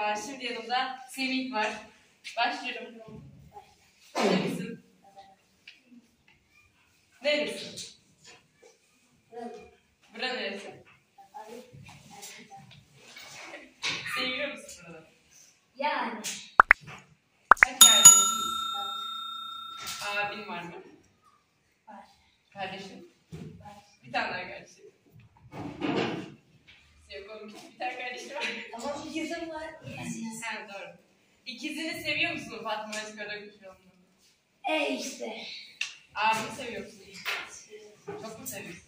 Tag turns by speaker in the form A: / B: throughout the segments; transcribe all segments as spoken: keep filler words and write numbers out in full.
A: merhaba. Şimdi yanımda Semih var. Başlıyorum. Neresin? Neresin? Bura neresi? Seviyor musun buraları?
B: Yani.
A: Kaç kardeşsiniz? Abin var mı?
B: Var.
A: Kardeşin?
B: Var.
A: Bir tane daha kardeşim. Yok oğlum, bir tane kardeşim var.
B: Ama bir kızım var.
A: Ha, doğru. İkizini seviyor musun Fatma Özkara Kuşoğlu'nu?
B: E işte.
A: Abini seviyor musun? Çok mu seviyorsun?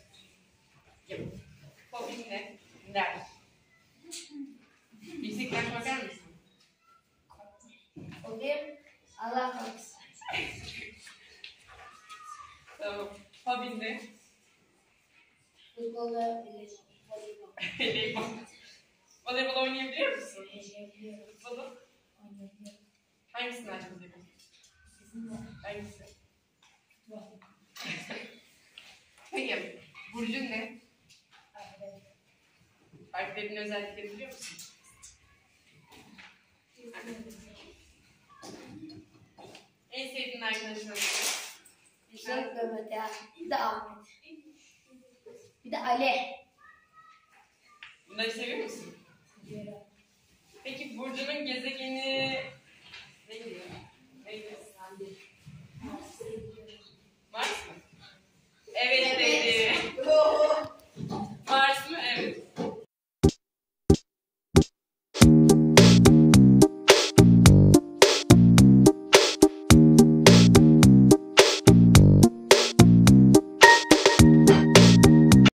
A: Hobin ne? Ders. Yüksekten bakar mısın?
B: O bir Allah korusun.
A: Tamam. Hobin ne?
B: Futbol ve voleybol.
A: Voleybol. Voleybol oynayabiliyor musun?
B: Oynayabiliyorum.
A: Futbolu?
B: Oynayabiliyorum.
A: Hangisini daha çok seviyorsun?
B: Sizinle.
A: Hangisi?
B: Futbol.
A: Peki, burcun ne?
B: Aferin.
A: Alplerin özelliklerini biliyor musun? En sevdiğin arkadaşın adı?
B: İşte Mehmet ya. Bir de Ahmet. Bir de Ali.
A: Bunları seviyor musun?
B: Diyorum.
A: Peki burcunun gezegeni neydi? Neydi? Mars mı? Evet, evet.